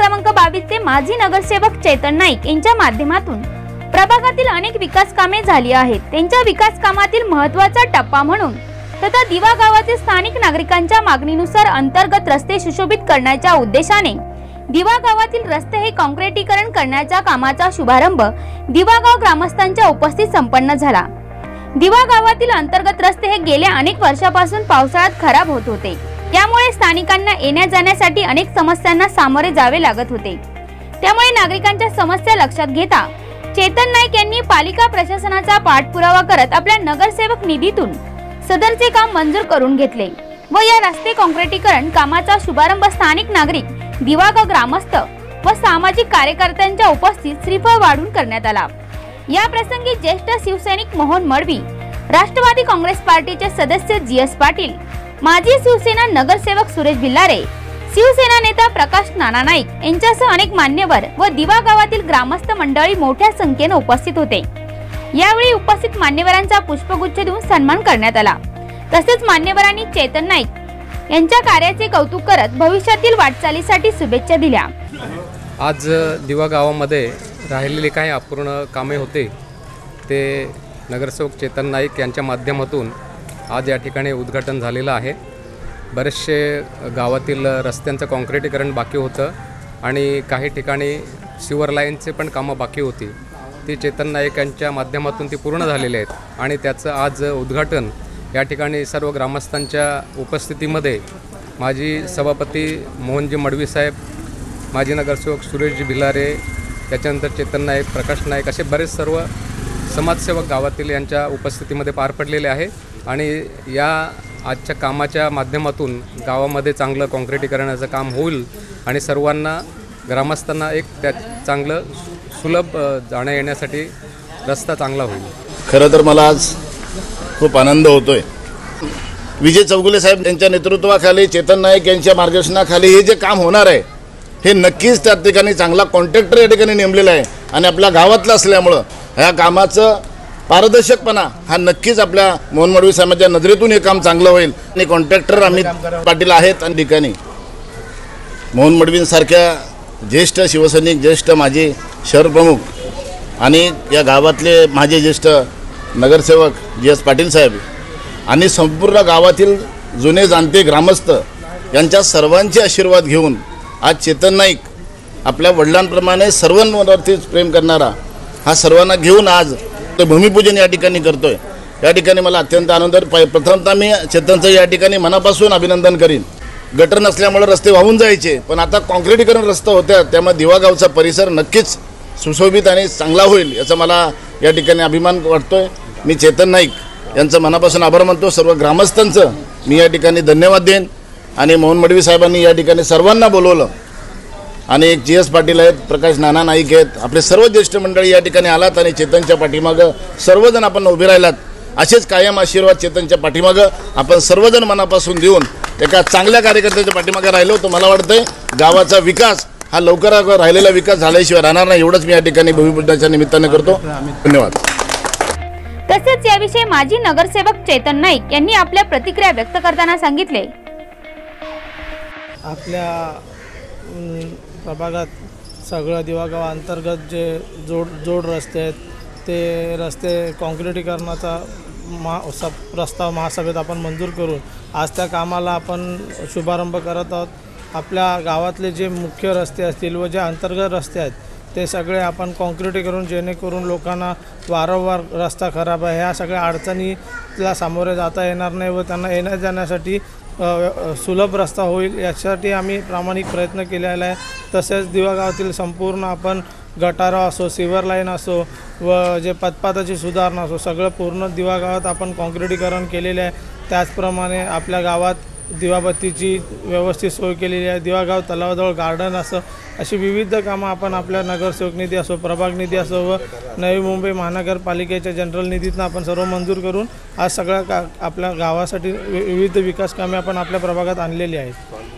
क्रमांक 22 चे माजी नगरसेवक चेतन नाईक यांच्या माध्यमातून प्रभागातील अनेक विकास कामे झाली आहेत। त्यांच्या विकास कामातील महत्त्वाचा टप्पा म्हणून तथा दिवा गावातील स्थानिक नागरिकांच्या मागणीनुसार अंतर्गत रस्ते सुशोभित करण्याच्या उद्देशाने दिवा गावातील रस्ते हे काँक्रिटीकरण करण्याच्या कामाचा शुभारंभ दिवा गाव ग्रामस्थांच्या उपस्थित संपन्न झाला। दिवा गावातील अंतर्गत रस्ते हे गेल्या अनेक वर्षापासून पावसाळ्यात खराब होत होते। त्यामुळे स्थानिकांना येण्या जाण्यासाठी अनेक समस्यांना सामोरे जावे लागत होते। त्यामुळे नागरिकांच्या समस्या लक्षात घेता चेतन नाईक यांनी पालिका प्रशासनाचा पाठपुरावा करत आपल्या नगरसेवक निधीतून सदरचे काम मंजूर करून घेतले व या रस्ते काँक्रिटीकरण कामाचा शुभारंभ स्थानिक नागरिक, दिवागाव ग्रामस्थ व सामाजिक कार्यकर्त्यांच्या उपस्थित श्रीफळ वाढून करण्यात आला। या प्रसंगी ज्येष्ठ शिवसैनिक मोहन मडवी, राष्ट्रवादी काँग्रेस पार्टीचे सदस्य जीएस पाटील, माजी शिवसेना नगरसेवक सुरेश भिल्लारे, शिवसेना नेता प्रकाश नाना नाईक यांच्यासह अनेक मान्यवर व दिवा गावातील ग्रामस्थ मंडळी मोठ्या संख्येने उपस्थित होते। यावेळी उपस्थित मान्यवरांचा पुष्पगुच्छ देऊन सन्मान करण्यात आला। तसेच मान्यवरांनी चेतन नाईक यांच्या कार्याचे कौतुक करत भविष्यातील वाटचालीसाठी शुभेच्छा दिल्या। आज दिवा गावामध्ये राहिलेले काही अपूर्ण कामे होते ते नगरसेवक चेतन नाईक यांच्या माध्यमातून आज या ठिकाणी उद्घाटन झालेलं आहे। बरेचसे गावातील रस्त्यांचं काँक्रिटीकरण बाकी होतं आणि काही ठिकाणी सिवर लाईनचे पण कामं बाकी होती। ती चेतन नाईक यांच्या माध्यमातून ती पूर्ण झालेली आहेत आणि त्याचं आज उद्घाटन या ठिकाणी सर्व ग्रामस्थांच्या उपस्थितीमध्ये माजी सभापती मोहनजी मडवी साहेब, माजी नगरसेवक सुरेशजी भिलारे, त्याच्यानंतर चेतन नाईक, प्रकाश नाईक असे बरेच सर्व समाजसेवक गावातील यांच्या उपस्थितीमध्ये पार पडलेले आहे आणि या आजच्या कामाच्या माध्यमातून गावामध्ये चांगलं काँक्रिटीकरणाचं काम होईल आणि सर्वांना ग्रामस्थांना एक त्या चांगलं सुलभ जाण्या येण्यासाठी रस्ता चांगला होईल। खरं तर मला आज खूप आनंद होतोय। विजय चौगुले साहेब यांच्या नेतृत्वाखाली, चेतन नाईक यांच्या मार्गदर्शनाखाली हे जे काम होणार आहे हे नक्कीच त्या ठिकाणी चांगला कॉन्ट्रॅक्टर या ठिकाणी नेमलेला आहे आणि आपल्या गावातलं असल्यामुळं ह्या कामाचं पारदर्शकपणा हा नक्कीच आपल्या मोहन मडवी साहेबांच्या नजरेतून हे काम चांगलं होईल आणि कॉन्ट्रॅक्टर अमित पाटील आहेत आणि ठिकाणी मोहन मडवींसारख्या ज्येष्ठ शिवसैनिक, ज्येष्ठ माजी शहर प्रमुख आणि या गावातले माझे ज्येष्ठ नगरसेवक जीएस पाटील साहेब आणि संपूर्ण गावातील जुने जाणते ग्रामस्थ यांच्या सर्वांचे आशीर्वाद घेऊन आज चेतन नाईक आपल्या वडिलांप्रमाणे सर्वांवरती प्रेम करणारा हा सर्वांना घेऊन आज भूमिपूजन या ठिकाणी करतोय। या ठिकाणी मला अत्यंत आनंद आहे। प्रथमतः मी चेतनचं या ठिकाणी मनापासून अभिनंदन करीन। गटर नसल्यामुळे रस्ते वाहून जायचे पण आता काँक्रिटीकरण रस्ता होत्या त्यामुळे दिवा गावचा परिसर नक्कीच सुशोभित आणि चांगला होईल याचा मला या ठिकाणी अभिमान वाटतोय। मी चेतन नाईक यांचं मनापासून आभार मानतो। सर्व ग्रामस्थांचं मी या ठिकाणी धन्यवाद देईन आणि मोहन मडवी साहेबांनी या ठिकाणी सर्वांना बोलवलं आणि एक जीएस पाटील आहेत, प्रकाश नाना नाईक आहेत, आपले सर्व ज्येष्ठ मंडळी या ठिकाणी आलात आणि चेतनच्या पाठीमागं सर्वजण आपण उभे राहिलात। असेच कायम आशीर्वाद चेतनच्या पाठीमागं आपण सर्वजण मनापासून देऊन एका चांगल्या कार्यकर्त्याच्या पाठीमागे राहिलो तर मला वाटतंय गावाचा विकास हा लवकर राहिलेला विकास झाल्याशिवाय राहणार नाही। एवढंच मी या ठिकाणी भूमिपूजनाच्या निमित्ताने करतो। धन्यवाद। तसेच याविषयी माजी नगरसेवक चेतन नाईक यांनी आपल्या प्रतिक्रिया व्यक्त करताना सांगितले, आपल्या प्रभागात सगळं दिवागाव अंतर्गत जे जोड रस्ते आहेत ते रस्ते काँक्रिटीकरणाचा प्रस्ताव महासभेत आपण मंजूर करून आज त्या कामाला आपण शुभारंभ करत आहोत। आपल्या गावातले जे मुख्य रस्ते असतील व जे अंतर्गत रस्ते आहेत ते सगळे आपण काँक्रिटीकरण जेणेकरून लोकांना वारंवार रस्ता खराब आहे ह्या सगळ्या अडचणीला सामोरे जाता येणार नाही व त्यांना येण्या जाण्यासाठी सुलभ रस्ता होईल यासाठी आम्ही प्रामाणिक प्रयत्न केलेला आहे। तसेच दिवा गावातील संपूर्ण आपण गटारा असो, सिवर लाईन असो व जे पदपाताची सुधारणा असो सगळं पूर्ण दिवा गावात आपण काँक्रिटीकरण केलेले आहे। त्याचप्रमाणे आपल्या गावात दिवाबत्तीची व्यवस्थित सोय केलेली आहे। दिवागाव तलावाजवळ गार्डन असं अशी विविध कामं आपण आपल्या नगरसेवक निधी असो, प्रभाग निधी असो व नवी मुंबई महानगरपालिकेच्या जनरल निधीतून आपण सर्व मंजूर करून आज सगळ्या आपल्या गावासाठी विविध विकास कामे आपण आपल्या प्रभागात आणलेली आहेत।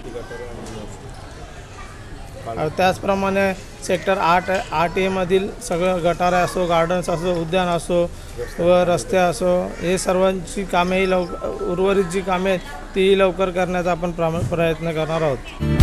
त्याचप्रमाणे सेक्टर 8A मधील सगळं गटारे असो, गार्डन्स असो, उद्यान असो व रस्ते असो हे सर्वांची कामेही उर्वरित जी कामे आहेत ती लवकर करण्याचा आपण प्रयत्न करणार आहोत।